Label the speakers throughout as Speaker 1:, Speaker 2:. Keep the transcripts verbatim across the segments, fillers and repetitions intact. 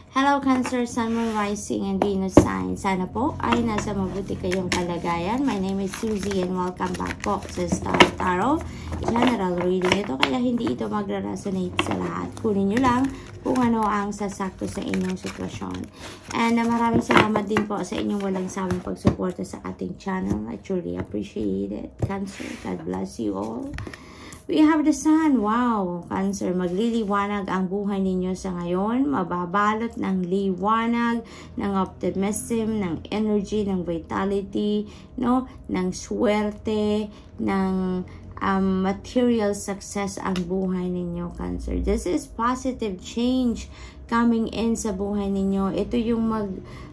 Speaker 1: Hello Cancer, Sun, Moon, Rising, and Venus sign. Sana po ay nasa mabuti kayong kalagayan. My name is Suzy and welcome back po sa Star Tarot General Reading. Ito kaya hindi ito magra-resonate sa lahat. Kunin nyo lang kung ano ang sasakto sa inyong sitwasyon. And uh, maraming salamat din po sa inyong walang sawang pagsuporta sa ating channel. I truly appreciate it. Cancer, God bless you all. We have the sun. Wow, Cancer, magliliwanag ang buhay ninyo sa ngayon. Mababalot ng liwanag, ng optimism, ng energy, ng vitality, no, ng swerte, ng um, material success ang buhay ninyo, Cancer. This is positive change coming in sa buhay ninyo. Ito yung mag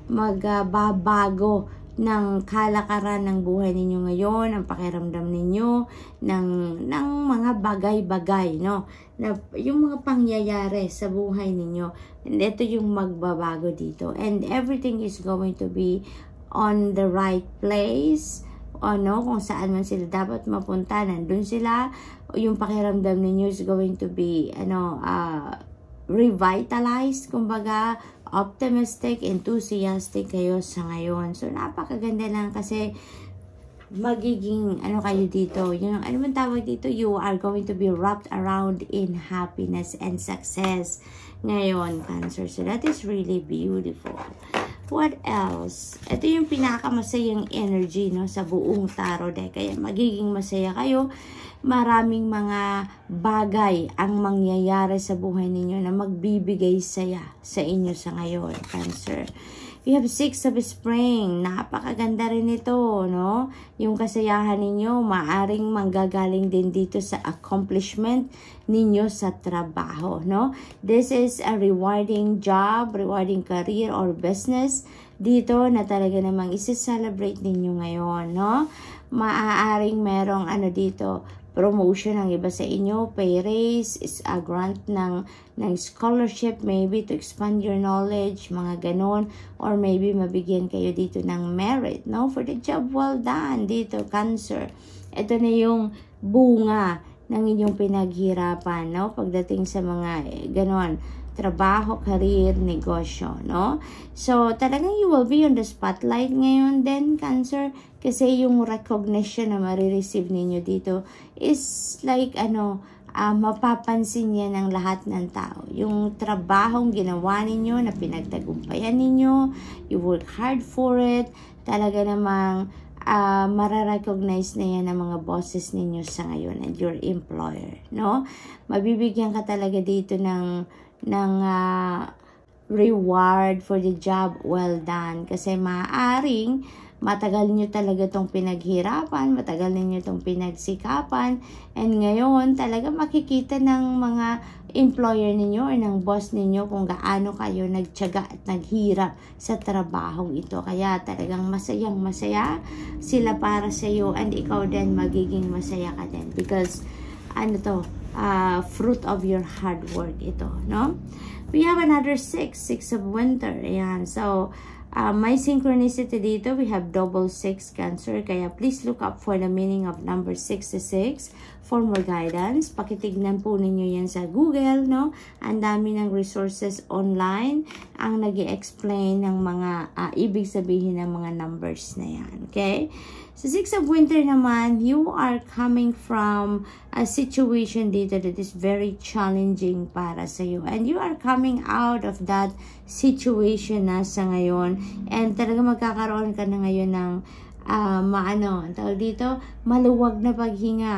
Speaker 1: magbabago uh, ng kalakaran ng buhay ninyo ngayon, ang pakiramdam ninyo, ng, ng mga bagay-bagay, no? Na, yung mga pangyayari sa buhay ninyo. And ito yung magbabago dito. And everything is going to be on the right place. O no, kung saan man sila dapat mapunta, nandun sila. Yung pakiramdam ninyo is going to be, ano, uh, revitalized, kumbaga, optimistic, enthusiastic kayo sa ngayon. So, napakaganda lang kasi magiging, ano kayo dito, yung, ano man tawag dito, you are going to be wrapped around in happiness and success ngayon, Cancer. So, that is really beautiful. What else? Ito yung pinakamasayang energy, no, sa buong tarot deck. Kaya magiging masaya kayo. Maraming mga bagay ang mangyayari sa buhay ninyo na magbibigay saya sa inyo sa ngayon, Cancer. We have Six of Spring. Napakaganda rin ito, no? Yung kasayahan ninyo, maaring manggagaling din dito sa accomplishment ninyo sa trabaho, no? This is a rewarding job, rewarding career or business dito na talaga namang isi-celebrate ninyo ngayon, no? Maaaring merong ano dito, promotion ng iba sa inyo, pay raise, is a grant ng, ng scholarship, maybe to expand your knowledge, mga ganon, or maybe mabigyan kayo dito ng merit, no? For the job well done dito, Cancer. Ito na yung bunga ng inyong pinaghirapan, no? Pagdating sa mga eh, ganon, trabaho, career, negosyo, no? So, talagang you will be on the spotlight ngayon din, Cancer, kasi yung recognition na marireceive ninyo dito is like, ano, uh, mapapansin niya ng lahat ng tao. Yung trabahong ginawa ninyo, na pinagtagumpayan ninyo, you work hard for it, talaga namang uh, mararecognize na yan ng mga bosses ninyo sa ngayon and your employer, no? Mabibigyan ka talaga dito ng ng uh, reward for the job well done, kasi maaaring matagal nyo talaga tong pinaghirapan, matagal ninyo tong pinagsikapan, and ngayon talaga makikita ng mga employer ninyo or ng boss ninyo kung gaano kayo nagtiyaga at naghirap sa trabahong ito. Kaya talagang masayang masaya sila para sa iyo, and ikaw din magiging masaya ka din because ano to, Uh, fruit of your hard work ito, no? We have another six, six of winter. Ayan. So, uh, may synchronicity dito. We have double six, Cancer. Kaya please look up for the meaning of number sixty-six for more guidance. Pakitignan po ninyo yan sa Google, no? Ang dami ng resources online ang nag-i-explain ng mga uh, ibig sabihin ng mga numbers na yan. Okay? So, Six of Winter naman, you are coming from a situation dito that is very challenging para sa iyo. And you are coming out of that situation na sa ngayon. And talaga magkakaroon ka na ngayon ng, uh, maano, tawag dito, maluwag na paghinga.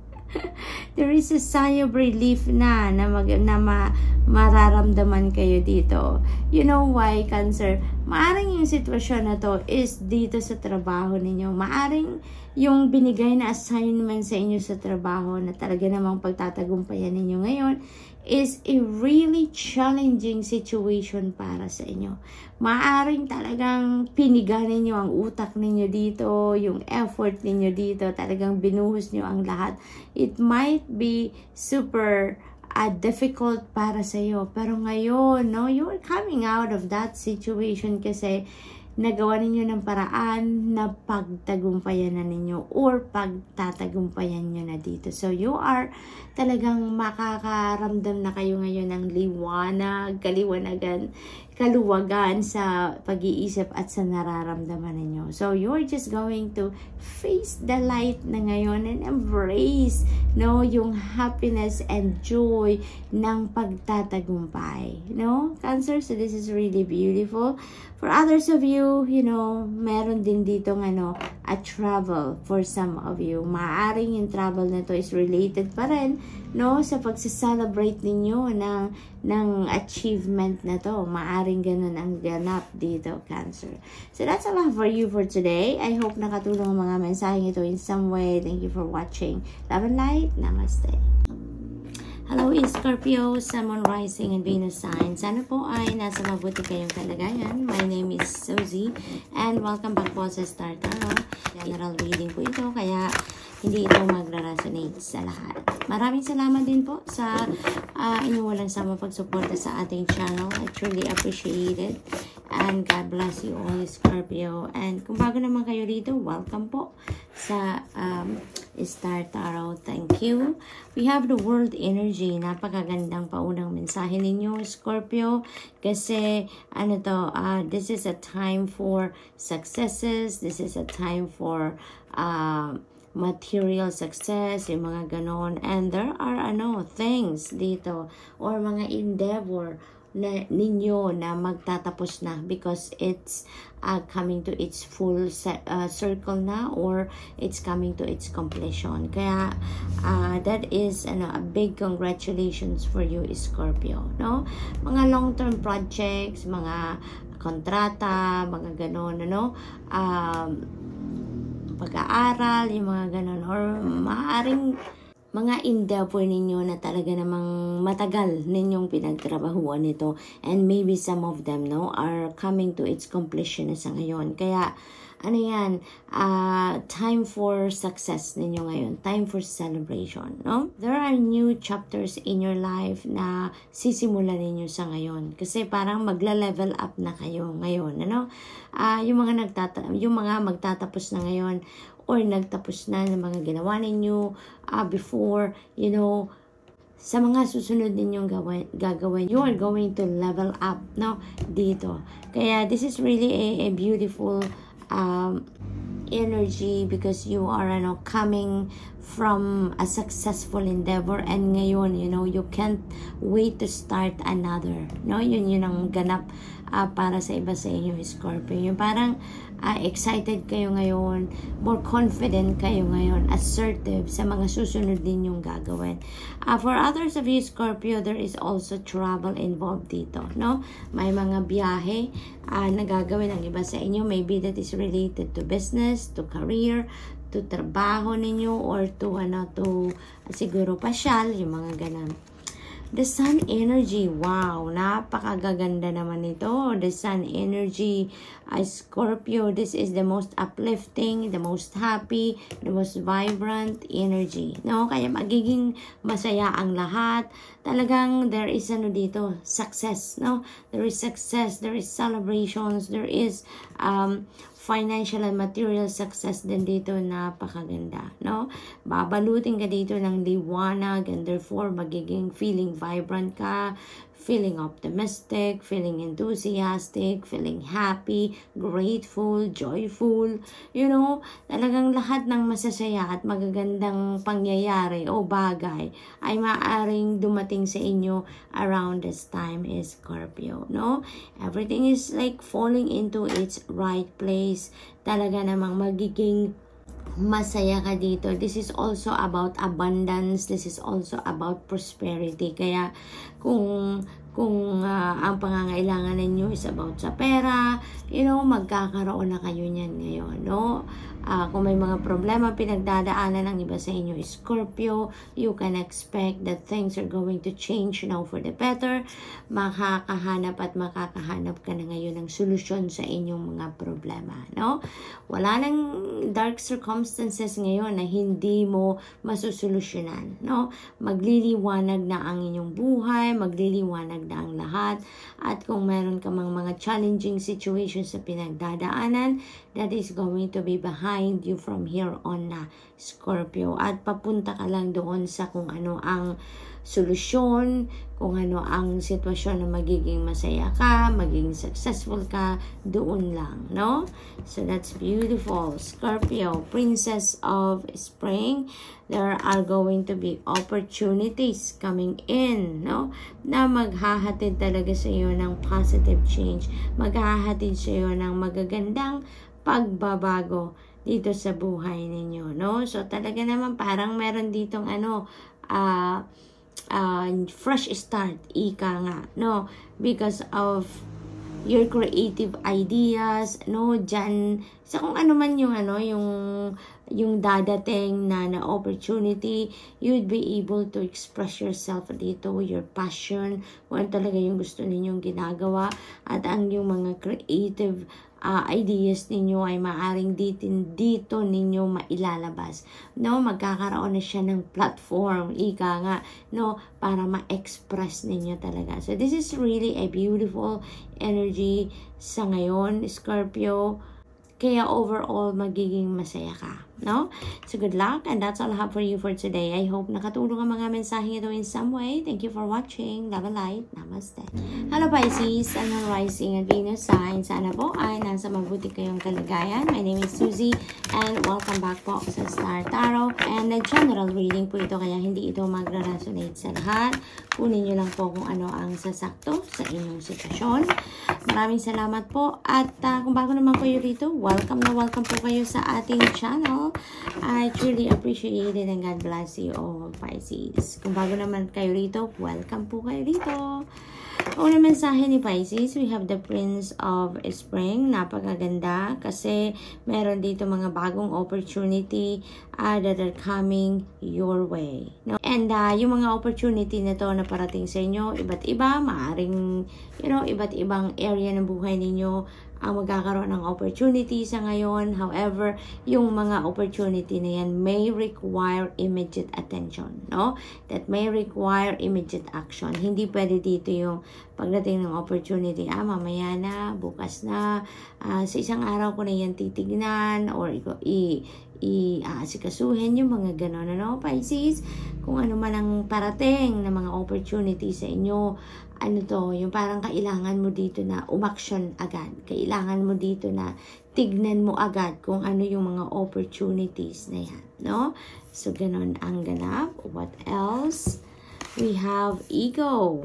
Speaker 1: There is a sigh of relief na na, mag, na ma, mararamdaman kayo dito. You know why, Cancer? Maaring yung sitwasyon na to is dito sa trabaho ninyo. Maaring yung binigay na assignment sa inyo sa trabaho na talaga namang pagtatagumpayan ninyo ngayon is a really challenging situation para sa inyo. Maaring talagang piniga ninyo ang utak ninyo dito, yung effort ninyo dito, talagang binuhos nyo ang lahat. It might be super uh, difficult para sa iyo, pero ngayon, no, you're coming out of that situation kasi nagawa ninyo ng paraan na pagtagumpayan na ninyo or pagtatagumpayan nyo na dito. So, you are talagang makakaramdam na kayo ngayon ng liwanag, kaliwanagan, kaluwagan sa pag-iisip at sa nararamdaman ninyo. So, you're just going to face the light na ngayon and embrace, no, yung happiness and joy ng pagtatagumpay, no? Cancer, so this is really beautiful. For others of you, you know, meron din dito ano, a travel for some of you. Maaring yung travel na to is related pa rin, no, sa pagsa-celebrate ninyo ng, ng achievement na to. Maaring ganun ang ganap dito, Cancer. So that's a lot for you for today. I hope nakatulong ang mga mensaheng ito in some way. Thank you for watching. Love and light. Namaste. Hello, Scorpio, Sun, Moon, Rising, and Venus sign. Sana po ay nasa mabuti kayong kalagayan. My name is Suzy, and welcome back po sa Star Tarot. General reading po ito, kaya hindi ito magra-resonate sa lahat. Maraming salamat din po sa uh, inyong walang sama pagsuporta sa ating channel. I truly appreciate it. And God bless you all, Scorpio. And kung bago naman kayo rito, welcome po sa um, Star Tarot. Thank you. We have the world energy. Napakagandang paunang mensahe ninyo, Scorpio. Kasi, ano to, uh, this is a time for successes. This is a time for uh, material success, yung mga ganon. And there are, ano, things dito, or mga endeavor na ninyo na magtatapos na because it's uh, coming to its full set, uh, circle na, or it's coming to its completion. Kaya uh, that is ano, a big congratulations for you, Scorpio, no? Mga long-term projects, mga kontrata, mga ganon, ano, um, pag-aaral, yung mga ganon, or maaaring mga endeavor ninyo na talaga namang matagal ninyong pinagtrabahuan nito, and maybe some of them, no, are coming to its completion na sa ngayon. Kaya ano yan, uh, time for success ninyo ngayon, time for celebration, no? There are new chapters in your life na sisimulan ninyo sa ngayon, kasi parang magla-level up na kayo ngayon, ano? Uh, yung mga nagtata yung mga magtatapos na ngayon, or nagtapos na ng mga ginawa ninyo uh, before, you know, sa mga susunod ninyong gawin, gagawin, you are going to level up, no, dito. Kaya this is really a, a beautiful um, energy, because you are, ano, coming from a successful endeavor, and ngayon, you know, you can't wait to start another, no? Yun yun ang ganap uh, para sa iba sa inyo, Scorpio. Yung parang uh, excited kayo ngayon, more confident kayo ngayon, assertive sa mga susunod ninyong gagawin. Uh, for others of you, Scorpio, there is also travel involved dito, no? May mga biyahe uh, na gagawin ang iba sa inyo. Maybe that is related to business, to career, to trabaho ninyo, or to ano, to uh, siguro pasyal, yung mga ganun. The Sun energy, wow, napakagaganda naman ito. The Sun energy, uh, Scorpio, this is the most uplifting, the most happy, the most vibrant energy, no? Kaya magiging masaya ang lahat. Talagang there is ano dito, success, no? There is success, there is celebrations, there is um financial and material success din dito, napakaganda, no? Babalutin ka dito ng liwanag, and therefore magiging feeling vibrant ka, feeling optimistic, feeling enthusiastic, feeling happy, grateful, joyful, you know, talagang lahat ng masasaya at magagandang pangyayari o bagay ay maaaring dumating sa inyo around this time, is Scorpio, no? Everything is like falling into its right place. Talaga namang magiging masaya ka dito. This is also about abundance. This is also about prosperity. Kaya kung kung uh, ang pangangailangan ninyo is about sa pera, you know, magkakaroon na kayo niyan ngayon, no? Uh, kung may mga problema pinagdadaanan ng iba sa inyo, Scorpio, you can expect that things are going to change now for the better. Makakahanap at makakahanap ka na ngayon ng solusyon sa inyong mga problema, no? Wala nang dark circumstances ngayon na hindi mo masusolusyonan, no? Magliliwanag na ang inyong buhay, magliliwanag magdaang lahat. At kung meron ka mang mga challenging situations sa pinagdadaanan, that is going to be behind you from here on na, Scorpio. At papunta ka lang doon sa kung ano ang solusyon, kung ano ang sitwasyon na magiging masaya ka, magiging successful ka, doon lang, no? So that's beautiful. Scorpio, Princess of Spring, there are going to be opportunities coming in, no? Na maghahatid talaga sa iyo ng positive change, maghahatid sa iyo ng magagandang pagbabago dito sa buhay ninyo, no? So talaga naman parang meron ditong ano, ah, uh, Uh, fresh start, ika nga, no? Because of your creative ideas, no? Diyan, sa kung ano man yung, ano, yung, yung dadating na, na opportunity, you'd be able to express yourself dito, your passion, kung ano talaga yung gusto ninyong ginagawa, at ang yung mga creative Uh, ideas ninyo ay maaring dito, dito ninyo mailalabas, no? Magkakaroon na siya ng platform, ika nga, no? Para ma-express ninyo talaga. So this is really a beautiful energy sa ngayon, Scorpio. Kaya overall, magiging masaya ka, no? So good luck, and that's all I have for you for today. I hope nakatulong ang mga mensaheng ito in some way. Thank you for watching. Love and light. Namaste. Hello Pisces, Sun, Rising, and Venus sign. Sana po ay nasa mabuti kayong kalagayan. My name is Susie, and welcome back po sa Star Tarot. And a general reading po ito, kaya hindi ito magra-resonate sa lahat. Kunin nyo lang po kung ano ang sasakto sa inyong sitwasyon. Maraming salamat po. At uh, kung bago naman kayo rito, welcome na welcome po kayo sa ating channel. I truly appreciate it, and God bless you all, Pisces. Kung bago naman kayo rito, welcome po kayo rito. Una mensahe ni Pisces, we have the Prince of Spring. Napakaganda kasi meron dito mga bagong opportunity uh, that are coming your way, no? And uh, yung mga opportunity na to na parating sa inyo, iba't iba, maaring, you know, iba't ibang area ng buhay ninyo ang magkakaroon ng opportunity sa ngayon. However, yung mga opportunity na yan may require immediate attention, no? That may require immediate action. Hindi pwede dito yung pagdating ng opportunity, ah, mamaya na, bukas na, uh, sa isang araw ko na yan titignan, or i- i-aasikasuhin yung mga gano'n, ano, Pisces? Kung ano man ang parating na mga opportunity sa inyo, ano to, yung parang kailangan mo dito na umaksyon agad. Kailangan mo dito na tignan mo agad kung ano yung mga opportunities na yan, no? So, ganun ang ganap. What else? We have ego.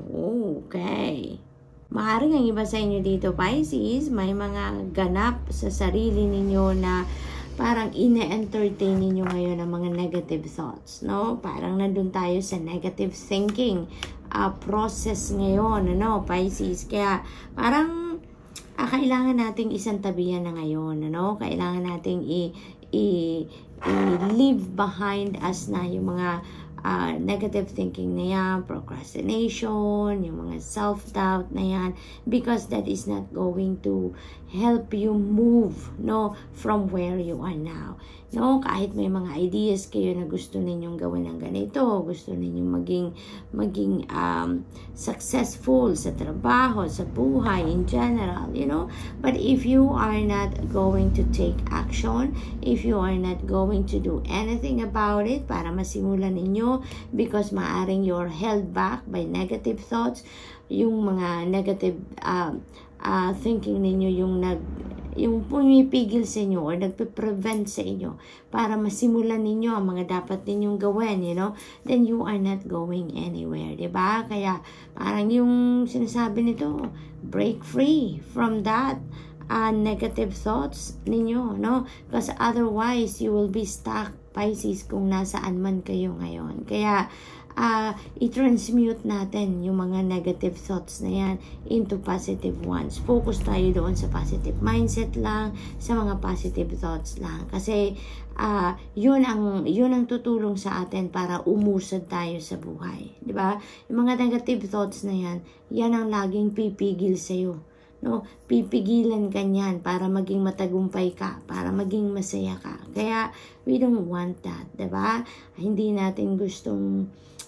Speaker 1: Okay. Maaaring ang iba sa inyo dito, Pisces, may mga ganap sa sarili ninyo na parang ine-entertain ninyo ngayon ng mga negative thoughts, no? Parang nandun tayo sa negative thinking uh, process ngayon, ano, Pisces. Kaya parang uh, kailangan nating isang tabihan na ngayon, ano? Kailangan nating i- i- i-leave behind us na yung mga uh, negative thinking na yan, procrastination, yung mga self-doubt na yan, because that is not going to help you move, no, from where you are now. No, kahit may mga ideas kayo na gusto ninyong gawin ng ganito, gusto ninyong maging maging um, successful sa trabaho, sa buhay in general, you know, but if you are not going to take action, if you are not going to do anything about it para masimulan ninyo, because maaring you're held back by negative thoughts, yung mga negative uh, uh, thinking ninyo yung nag yung pumipigil sa inyo or nagpe-prevent sa inyo para masimulan ninyo ang mga dapat ninyong gawin, you know, then you are not going anywhere, diba? Kaya parang yung sinasabi nito, break free from that uh, negative thoughts ninyo, no? Because otherwise, you will be stuck, Pisces, kung nasaan man kayo ngayon. Kaya, Uh, i-transmute natin yung mga negative thoughts na yan into positive ones. Focus tayo doon sa positive mindset lang, sa mga positive thoughts lang. Kasi uh, yun ang yun ang tutulong sa atin para umusad tayo sa buhay, di ba? Yung mga negative thoughts na yan, yan ang laging pipigil sa iyo. No, pipigilan ka niyan para maging matagumpay ka, para maging masaya ka. Kaya we don't want that, 'di ba? Hindi natin gustong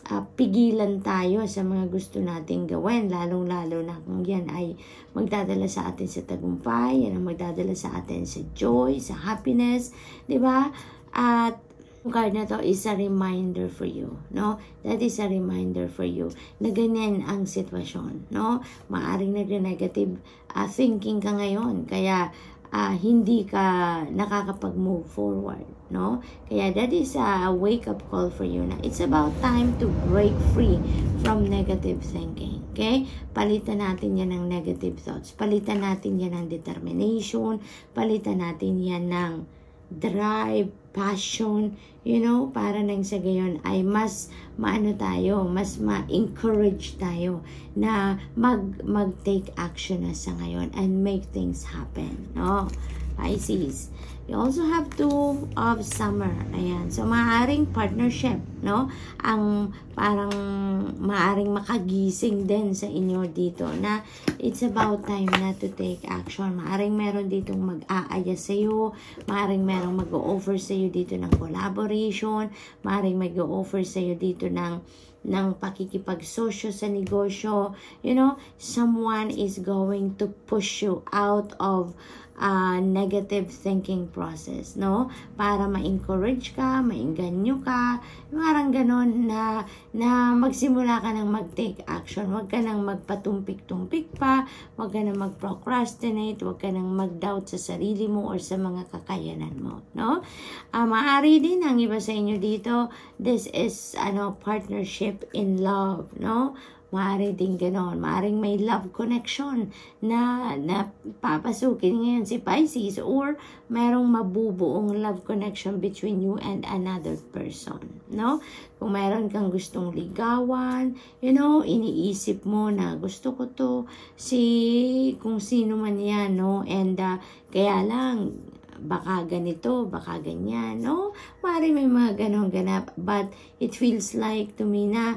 Speaker 1: uh, pigilan tayo sa mga gusto nating gawin, lalong-lalo na kung yan ay magdadala sa atin sa tagumpay, yan ang magdadala sa atin sa joy, sa happiness, di ba? At yung card na to is a reminder for you, no? That is a reminder for you na ganyan ang sitwasyon, no? Maaring nag-negative uh, thinking ka ngayon, kaya uh, hindi ka nakakapag-move forward, no? Kaya that is a wake-up call for you na it's about time to break free from negative thinking, okay? Palitan natin yan ng negative thoughts, palitan natin yan ng determination, palitan natin yan ng drive, passion, you know, para nang sa gayon ay mas maano tayo, mas ma-encourage tayo na mag mag-take action na sa ngayon and make things happen, no? Pisces, you also have two of summer. Ayan, so maaring partnership, no? Ang parang maaring makagising din sa inyo dito na it's about time na to take action. Maaring meron ditong mag-aaya sa iyo, maaring merong mag-o-offer sa iyo dito ng collaboration, maaring mag-o-offer sa iyo dito ng ng pakikipagsosyo sa negosyo. You know, someone is going to push you out of uh, negative thinking process, no? Para ma-encourage ka, maingganyo ka, parang ganon na, na magsimula ka ng mag-take action. Huwag ka nang magpatumpik-tumpik pa, huwag ka nang mag-procrastinate, huwag ka nang mag-doubt sa sarili mo or sa mga kakayanan mo, no? Uh, maaari din ang iba sa inyo dito, this is ano partnership in love, no? Maaari din ganon. Maaring may love connection na, na papasukin ngayon si Pisces, or merong mabubuong love connection between you and another person, no? Kung meron kang gustong ligawan, you know, iniisip mo na gusto ko to si kung sino man yan, no? And uh, kaya lang baka ganito, baka ganyan, no? Maaari may mga ganong ganap, but it feels like to me na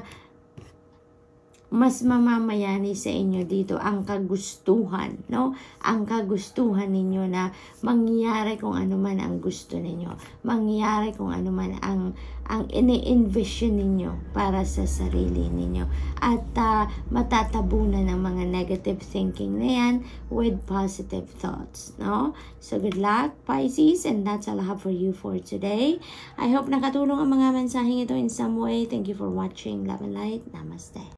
Speaker 1: mas mamamayani sa inyo dito ang kagustuhan, no? Ang kagustuhan ninyo na mangyari kung ano man ang gusto ninyo. Mangyari kung ano man ang, ang ini-envision ninyo para sa sarili ninyo. At uh, matatabunan ng mga negative thinking na yan with positive thoughts, no? So good luck, Pisces, and that's all I have for you for today. I hope nakatulong ang mga mensaheng ito in some way. Thank you for watching. Love and light. Namaste.